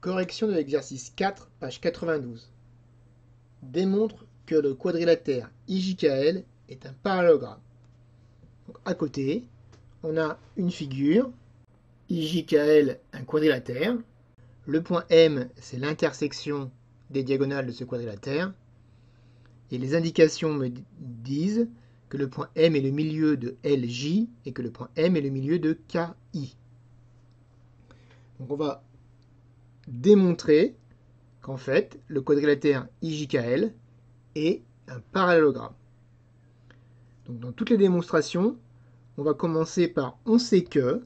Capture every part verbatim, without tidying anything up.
Correction de l'exercice quatre, page quatre-vingt-douze. Démontre que le quadrilatère I J K L est un parallélogramme. Donc, à côté, on a une figure, I J K L, un quadrilatère. Le point M, c'est l'intersection des diagonales de ce quadrilatère. Et les indications me disent que le point M est le milieu de L J et que le point M est le milieu de K I. Donc on va démontrer qu'en fait, le quadrilatère I J K L est un parallélogramme. Donc dans toutes les démonstrations, on va commencer par on sait que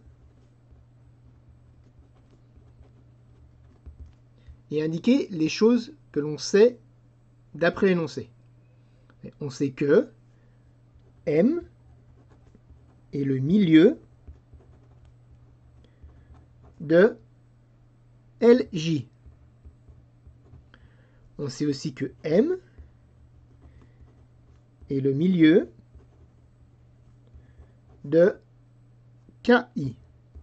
et indiquer les choses que l'on sait d'après l'énoncé. On sait que M est le milieu de L J. On sait aussi que M est le milieu de K I.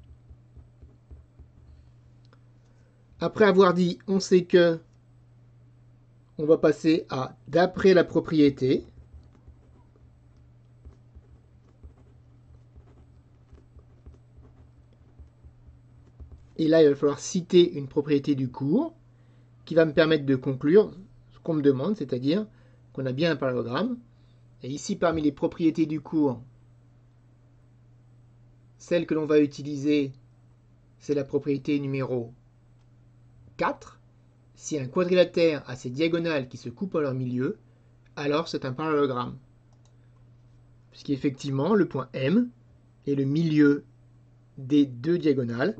Après avoir dit on sait que, on va passer à d'après la propriété. Et là, il va falloir citer une propriété du cours qui va me permettre de conclure ce qu'on me demande, c'est-à-dire qu'on a bien un parallélogramme. Et ici, parmi les propriétés du cours, celle que l'on va utiliser, c'est la propriété numéro quatre. Si un quadrilatère a ses diagonales qui se coupent en leur milieu, alors c'est un parallélogramme. Puisqu'effectivement, le point M est le milieu des deux diagonales.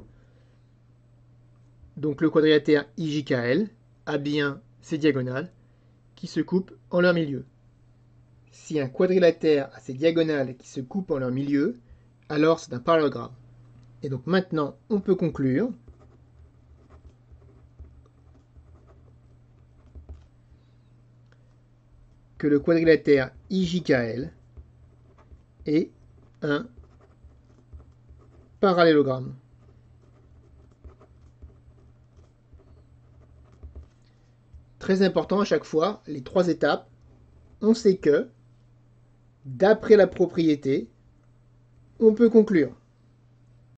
Donc le quadrilatère I J K L a bien ses diagonales qui se coupent en leur milieu. Si un quadrilatère a ses diagonales qui se coupent en leur milieu, alors c'est un parallélogramme. Et donc maintenant, on peut conclure que le quadrilatère I J K L est un parallélogramme. Très important à chaque fois, les trois étapes. On sait que, d'après la propriété, on peut conclure.